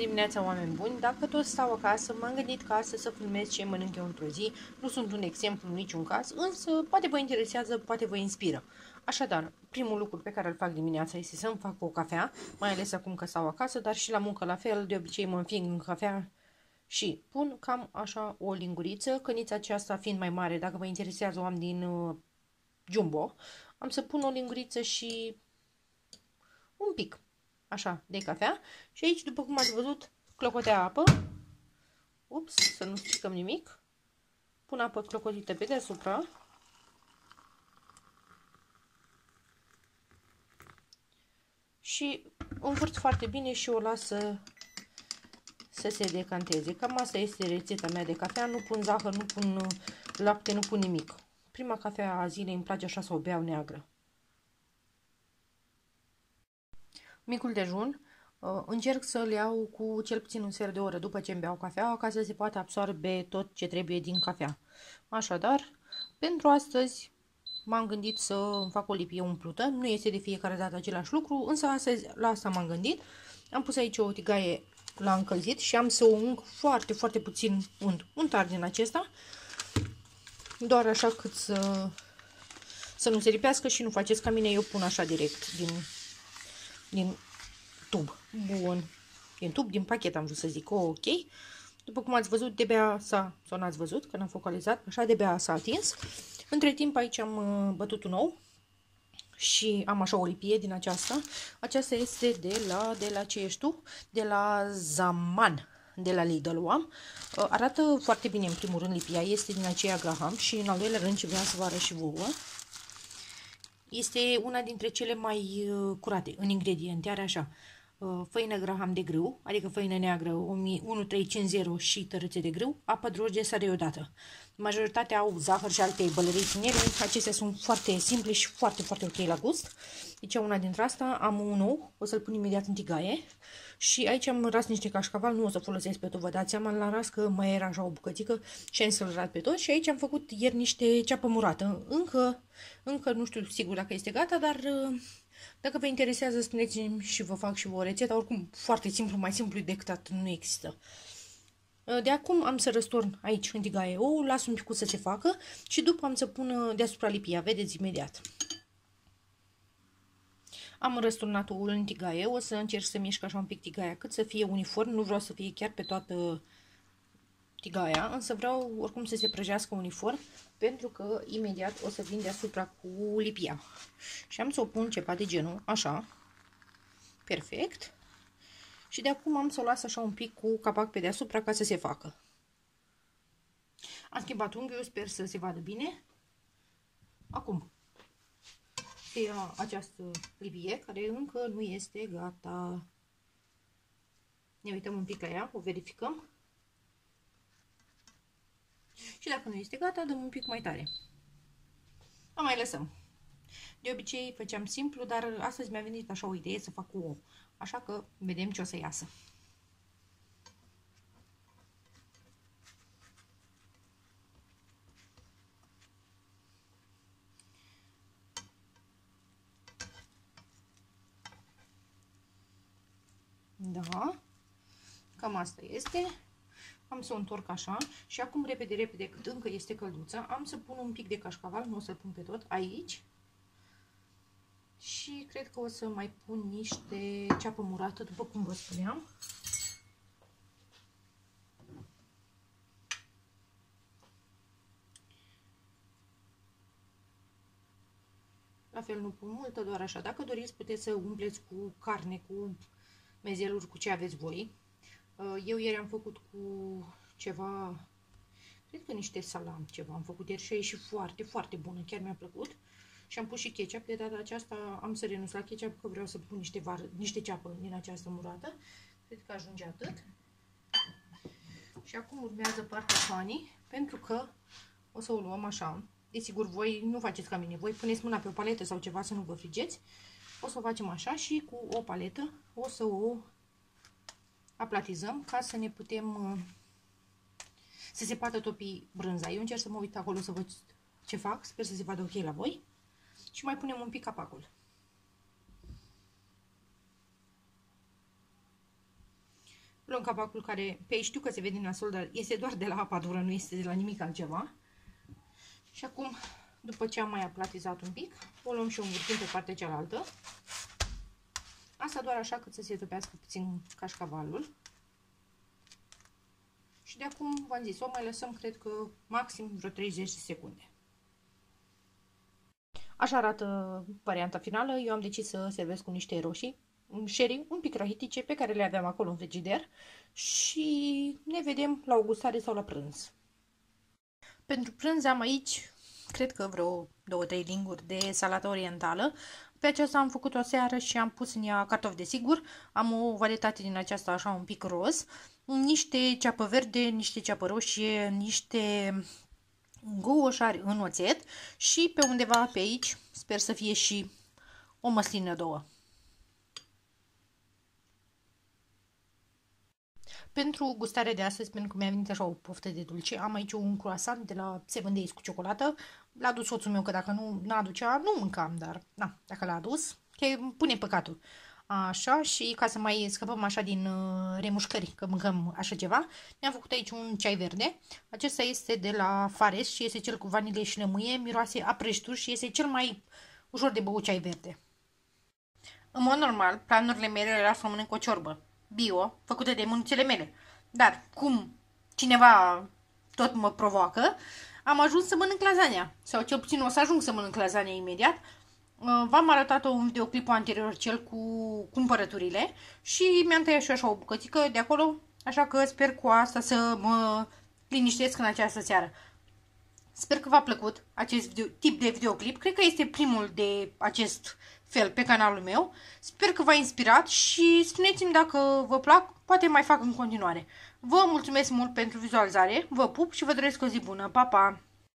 dimineața, oameni buni! Dacă tot stau acasă, m-am gândit ca astăzi să filmez ce mănânc eu într-o zi. Nu sunt un exemplu în niciun caz, însă poate vă interesează, poate vă inspiră. Așadar, primul lucru pe care îl fac dimineața este să-mi fac o cafea, mai ales acum că stau acasă, dar și la muncă la fel, de obicei mă înfing în cafea și pun cam așa o linguriță, cănița aceasta fiind mai mare, dacă vă interesează, o am din Jumbo, am să pun o linguriță și un pic așa de cafea și aici, după cum ați văzut, clocotea apă. Ups, să nu stricăm nimic. Pun apă clocotită pe deasupra. Și învârt foarte bine și o las să se decanteze. Cam asta este rețeta mea de cafea. Nu pun zahăr, nu pun lapte, nu pun nimic. Prima cafea a zilei îmi place așa să o beau neagră. Micul dejun, încerc să-l iau cu cel puțin un sfert de oră după ce îmi beau cafea, ca să se poată absorbe tot ce trebuie din cafea. Așadar, pentru astăzi m-am gândit să îmi fac o lipie umplută. Nu este de fiecare dată același lucru, însă astăzi la asta m-am gândit. Am pus aici o tigaie la încălzit și am să o ung foarte, foarte puțin untar din acesta. Doar așa cât să nu se lipească și nu faceți ca mine, eu pun așa direct din tub. Bun. Din tub, din pachet am vrut să zic. Ok. După cum ați văzut, de-abia sau n-ați văzut, că n-am focalizat, așa de-abia s-a atins. Între timp aici am bătut un ou și am așa o lipie din aceasta. Aceasta este de la ce ești tu? De la Zaman, de la Lidl o am. Arată foarte bine în primul rând lipia, este din aceea Graham și în al doilea rând ce vreau să vă arăt și vouă. Este una dintre cele mai curate în ingrediente, are așa, făină Graham de grâu, adică făină neagră 1350 și tărâțe de grâu, apă droge, sare odată. Majoritatea au zahăr și alte bălării în ele, acestea sunt foarte simple și foarte, foarte ok la gust. Deci una dintre asta, am un ou, o să-l pun imediat în tigaie și aici am ras niște cașcaval, nu o să folosesc pe tot, vă dați seama, l-am ras că mai era așa o bucățică și am să-l rat pe tot și aici am făcut ieri niște ceapă murată, încă nu știu sigur dacă este gata, dar dacă vă interesează, spuneți-mi și vă fac și vă o rețetă. Oricum, foarte simplu, mai simplu decât atât nu există. De acum am să răstorn aici în tigaie oul, las un pic să se facă și după am să pun deasupra lipia, vedeți imediat. Am răsturnat oul în tigaie, o să încerc să mișc așa un pic tigaia cât să fie uniform, nu vreau să fie chiar pe toată tigaia, însă vreau oricum să se prăjească uniform, pentru că imediat o să vin deasupra cu lipia. Și am să o pun ceva de genul, așa, perfect. Și de acum am să o las așa un pic cu capac pe deasupra ca să se facă. Am schimbat unghiul, sper să se vadă bine. Acum, se ia această lipie, care încă nu este gata. Ne uităm un pic la ea, o verificăm. Și dacă nu este gata, dăm un pic mai tare. O mai lăsăm. De obicei făceam simplu, dar astăzi mi-a venit așa o idee să fac cu ou. Așa că vedem ce o să iasă. Da, cam asta este. Am să o întorc așa și acum repede, repede, cât încă este călduță, am să pun un pic de cașcaval, nu o să pun pe tot, aici. Și cred că o să mai pun niște ceapă murată, după cum vă spuneam. La fel nu pun multă, doar așa. Dacă doriți, puteți să umpleți cu carne, cu mezeluri, cu ce aveți voi. Eu ieri am făcut cu ceva, cred că niște salam, ceva am făcut ieri și a ieșit foarte, foarte bună, chiar mi-a plăcut. Și am pus și ketchup, de data aceasta am să renunț la ketchup, că vreau să pun niște ceapă din această murată. Cred că ajunge atât. Și acum urmează partea fanii, pentru că o să o luăm așa. Desigur, voi nu faceți ca mine, voi puneți mâna pe o paletă sau ceva să nu vă frigeți. O să o facem așa și cu o paletă o să o aplatizăm ca să ne putem, să se poată topi brânza. Eu încerc să mă uit acolo să văd ce fac, sper să se vadă ok la voi. Și mai punem un pic capacul. Luăm capacul care, pe aici știu că se vede nasol, dar este doar de la apa dură, nu este de la nimic altceva. Și acum, după ce am mai aplatizat un pic, o luăm și o învârtim pe partea cealaltă. Asta doar așa cât să se topească puțin cașcavalul. Și de acum, v-am zis, o mai lăsăm, cred că, maxim vreo 30 de secunde. Așa arată varianta finală. Eu am decis să servesc cu niște roșii sherry, un pic rahitice, pe care le aveam acolo în frigider. Și ne vedem la o gustare sau la prânz. Pentru prânz am aici, cred că vreo 2-3 linguri de salată orientală. Pe aceasta am făcut o seară și am pus în ea cartofi de sigur. Am o varietate din aceasta așa un pic roz, niște ceapă verde, niște ceapă roșie, niște gouășari în oțet și pe undeva pe aici sper să fie și o măslină două. Pentru gustarea de astăzi, pentru că mi-a venit așa o poftă de dulce, am aici un croissant de la 7 Days cu ciocolată. L-a adus soțul meu, că dacă nu n-aducea, nu mâncam, dar na, dacă l-a adus, că pune păcatul. Așa, și ca să mai scăpăm așa din remușcări, că mâncăm așa ceva, mi-am făcut aici un ceai verde. Acesta este de la Fares și este cel cu vanilie și lămâie, miroase a prăjituri și este cel mai ușor de băut ceai verde. În mod normal, planurile mele era să mănânc o ciorbă bio, făcută de mânuțele mele. Dar, cum cineva tot mă provoacă, am ajuns să mănânc lasagna. Sau cel puțin o să ajung să mănânc lasagna imediat. V-am arătat un videoclip anterior, cel cu cumpărăturile, și mi-am tăiat și eu așa o bucățică de acolo, așa că sper cu asta să mă liniștesc în această seară. Sper că v-a plăcut acest tip de videoclip. Cred că este primul de acest fel pe canalul meu. Sper că v-a inspirat și spuneți-mi dacă vă plac, poate mai fac în continuare. Vă mulțumesc mult pentru vizualizare, vă pup și vă doresc o zi bună. Pa, pa!